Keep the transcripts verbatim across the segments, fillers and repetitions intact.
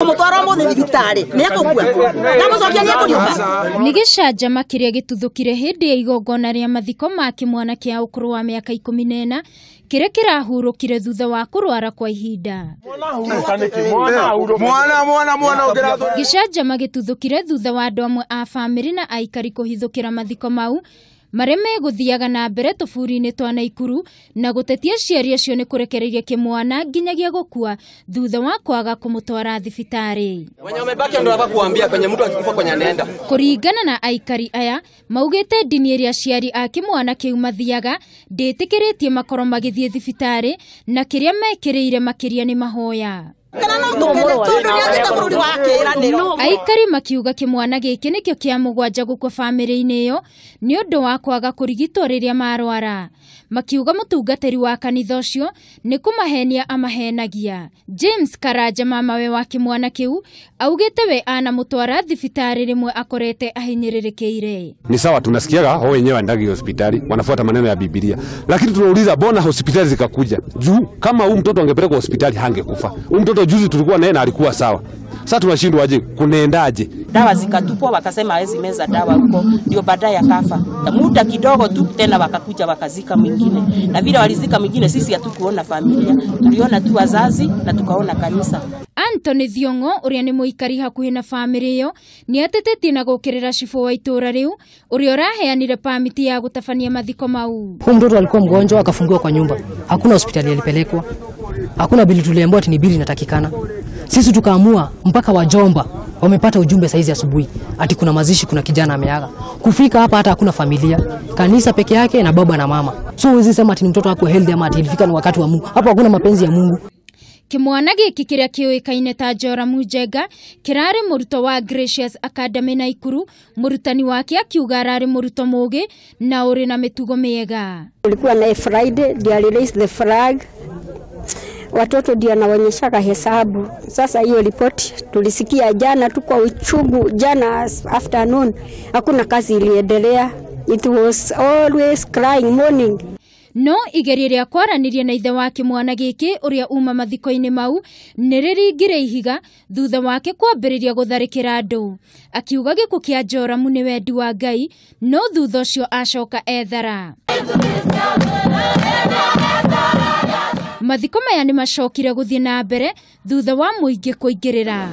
mutwara mu thibitari ni akugua na mucokia ni akuriuka ni gicanjama kiria gituthukire hindi ya igongona ria mathiko ma kimwana kia ukuru wa miaka ikumi na ina kire kirahurukire thutha wa kurwara kwa ihinda. Mwana mwana mwana gicanjama gituthukire thutha wa andu amwe a family na aikari kuhithukira mathiko mau mareme guthiaga na mbere tufuri-ini twa Naikuru na gutetia ciari acio ni kurekereria kimwana nginyagia gukua thutha wa kwaga kumutwara thibitari. Wenye wamebaki ndio hapa kuambia kwenye mtu akikufa kwenye anaenda. Kuringana na aikari aya maugite dini iria ciari a kimwana kiu mathiaga nditikiritie makoro magithie thibitari na kiria mekireire makiria ni mahoya. Aikari makiuga kimwana giki nikio kia mugwanja gukwa family-ini iyo ni undu wa kwaga kurigitwo riria marwara. Makiuga mutungatiri wa kanitha ucio ni kumahenia amahenagia. James Karanja mamawe wa kimwana kiu augite we ana mutwara thibitari rimwe akorete ahinyiririkiire. Ni sawa tunasikiaga ho wenyewe ndagi hospitali wanafuata maneno ya Biblia, lakini tunauliza bona hospitali zikakuja juu kama huyu mtoto angepelekwa hospitali hangekufa. Huyu mtoto juzi tulikuwa naye na alikuwa sawa. Sasa tunashindwa aje kunaendaje? Dawa zikatupwa wakasema hawezi meza dawa huko ndio baadaye akafa. Muda kidogo tu tena wakakuja wakazika mwingine. Na vile walizika mwingine sisi hatukuona familia. Tuliona tu wazazi na tukaona kanisa. Anthony Thiongo uria ni muikari hakuhi na family iyo ni atetetie na gukirira cifu wa itura riu uria raheanire permit ya gutafania mathiko mau. Huyu mtoto alikuwa mgonjwa akafungiwa kwa nyumba. Hakuna hospitali alipelekwa. Hakuna bili tuliambiwa ati ni bili inatakikana. Sisi tukaamua mpaka wajomba wamepata ujumbe saizi asubuhi ati kuna mazishi, kuna kijana ameaga. Kufika hapa hata hakuna familia, kanisa peke yake na baba na mama. So huwezi sema ati mtoto wako healthy ama ati ilifika ni wakati wa Mungu. Hapo hakuna mapenzi ya Mungu. Kimwana giki kiria kiuikaine ta Joramu Njenga kirari muruto wa Gracious Academy Naikuru, murutani wake akiuga arari muruto mugi na uri na mitugo miega. Tulikuwa na Friday they released the flag. Watoto ndio anaonyeshaga hesabu. Sasa hiyo report tulisikia jana tu kwa uchungu, jana afternoon. Hakuna kazi iliendelea. It was always crying morning. No igeria ria kwaraniria na ithe wake mwana giki uria uma mathiko-ini mau niriringire ihiga thutha wake kwambiriria gutharikira andu. Akiuga gikuo kia Joramu ni wendi wa Ngai, no thutha ucio acoka ethara. Mathiko maya ni macokire guthie na mbere thutha wa muingi kuingirira.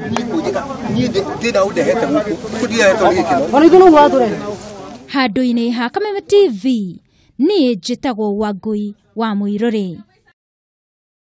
Handu-ini ha Kameme T V ni njitagwo Wangui wa Muiruri.